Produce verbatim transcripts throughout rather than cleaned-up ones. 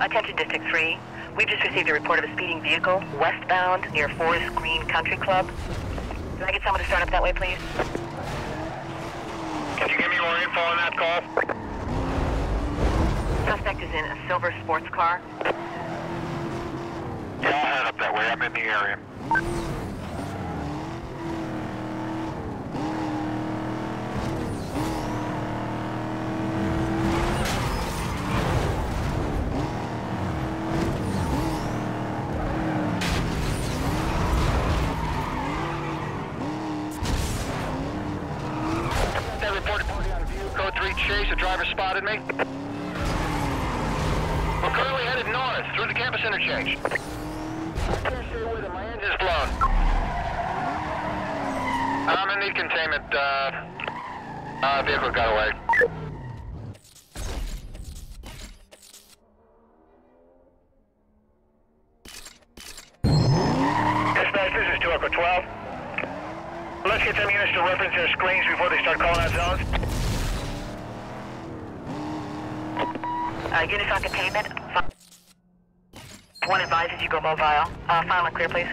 Attention District three. We've just received a report of a speeding vehicle westbound near Forest Green Country Club. Can I get someone to start up that way, please? Can you give me more info on that call? Suspect is in a silver sports car. Yeah, I'll head up that way. I'm in the area. That reported party on view. Code three chase. A driver spotted me. We're currently headed north through the campus interchange. I can't stay with him. My engine's blown. I'm in need containment. Uh, uh, vehicle got away. Dispatch, this is two Echo twelve. Let's get some units to reference their screens before they start calling out zones. Uh, units on containment. One advises you go mobile. Uh, final and clear, please.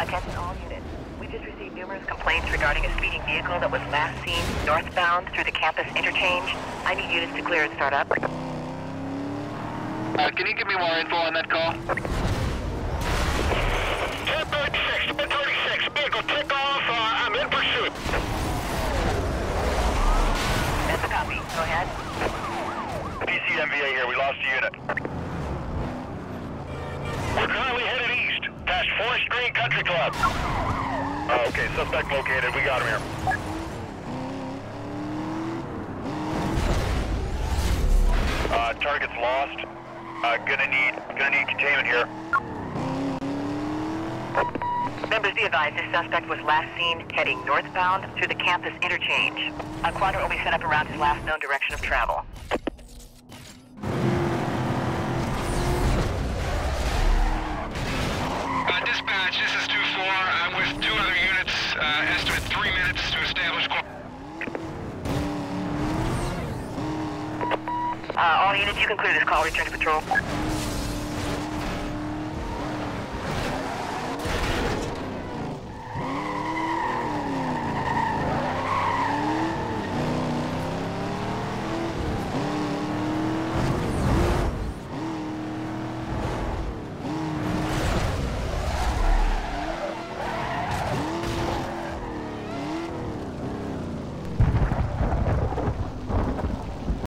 Attention all units. We just received numerous complaints regarding a speeding vehicle that was last seen northbound through the campus interchange. I need units to clear and start up. Uh, can you give me more info on that call? ten thirty-six, ten thirty-six, vehicle take off, uh, I'm in pursuit. That's a copy. Go ahead. P C M V A here, we lost a unit. We're currently headed east, past Forest Green Country Club. Oh, okay, suspect located, we got him here. Uh, target's lost. Uh, gonna need, gonna need containment here. Members, be advised, this suspect was last seen heading northbound through the campus interchange. A quadrant will be set up around his last known direction of travel. Uh, dispatch, this is two four. I'm with two other units. Uh, estimate three minutes to establish... Uh, all units, you can clear this call. Return to patrol.